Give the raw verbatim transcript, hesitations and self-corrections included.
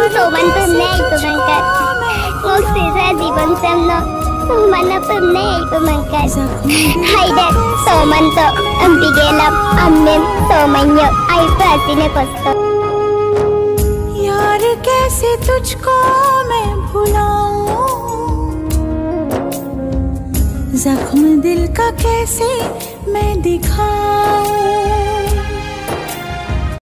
somantunne ipumankan ngoksisa dibansamno umanapunne ipumankan haida somanto ambigelam ammem somanyo aipasine kosto यार कैसे तुझको मैं भुलाऊं, जख्म दिल का कैसे मैं दिखाऊं।